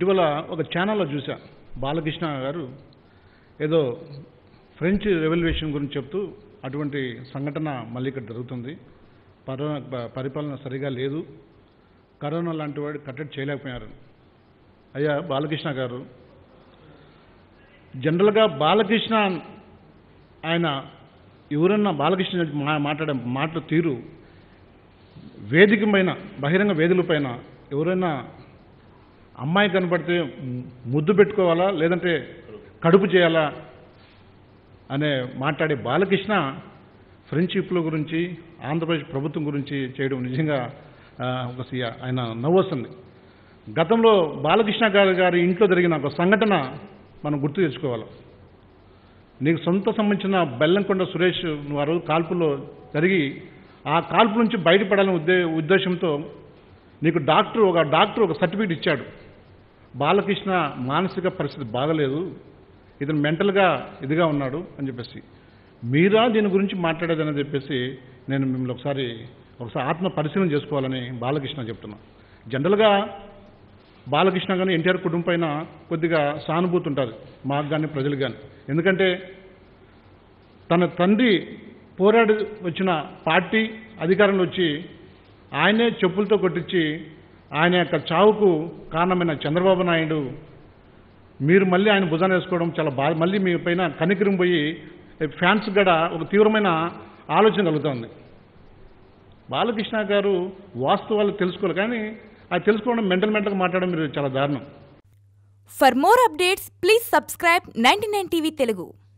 ఇటీవల ఒక ఛానల్లో చూసా, బాలకృష్ణ గారు ఏదో ఫ్రెంచ్ రెవల్యూషన్ గురించి చెప్తూ అటువంటి సంఘటన మళ్ళీ ఇక్కడ జరుగుతుంది, పరిపాలన సరిగా లేదు, కరోనా లాంటి వాడు కట్టడి చేయలేకపోయారు. అయ్యా బాలకృష్ణ గారు, జనరల్గా బాలకృష్ణ ఆయన ఎవరన్నా బాలకృష్ణ మాట్లాడే మాటల తీరు వేదిక పైన, బహిరంగ వేదికల పైన ఎవరైనా అమ్మాయి కనపడితే ముద్దు పెట్టుకోవాలా లేదంటే కడుపు చేయాలా అనే మాట్లాడే బాలకృష్ణ ఫ్రెంచ్ విప్లవం గురించి, ఆంధ్రప్రదేశ్ ప్రభుత్వం గురించి చేయడం నిజంగా ఆయన నవ్వొస్తుంది. గతంలో బాలకృష్ణ గారి ఇంట్లో జరిగిన ఒక సంఘటన మనం గుర్తు తెచ్చుకోవాలి. నీకు సొంత సంబంధించిన బెల్లంకొండ సురేష్ వారు కాల్పులో జరిగి ఆ కాల్పు నుంచి బయటపడాలనే ఉద్దేశంతో నీకు ఒక డాక్టర్ ఒక సర్టిఫికేట్ ఇచ్చాడు, బాలకృష్ణ మానసిక పరిస్థితి బాగలేదు, ఇతను మెంటల్గా ఇదిగా ఉన్నాడు అని చెప్పేసి. మీరా దీని గురించి మాట్లాడేదని చెప్పేసి నేను మిమ్మల్ని ఒకసారి ఆత్మ పరిశీలన చేసుకోవాలని బాలకృష్ణ చెప్తున్నా. జనరల్గా బాలకృష్ణ కానీ ఎన్టీఆర్ కుటుంబం పైన కొద్దిగా సానుభూతి ఉంటుంది మాకు కానీ ప్రజలకు కానీ. ఎందుకంటే తన తండ్రి పోరాడి వచ్చిన పార్టీ అధికారంలో వచ్చి ఆయనే చెప్పులతో కొట్టించి ఆయన యొక్క చావుకు కారణమైన చంద్రబాబు నాయుడు మీరు మళ్ళీ ఆయన భుజాన్ని వేసుకోవడం చాలా బాధ. మళ్ళీ మీ పైన కనికరం పోయి ఫ్యాన్స్ కూడా ఒక తీవ్రమైన ఆలోచన కలుగుతుంది. బాలకృష్ణ గారు వాస్తవాలు తెలుసుకోవాలి, కానీ అది తెలుసుకోవడం మెంటల్గా మాట్లాడడం మీరు చాలా దారుణం. For more updates please subscribe 99 TV Telugu.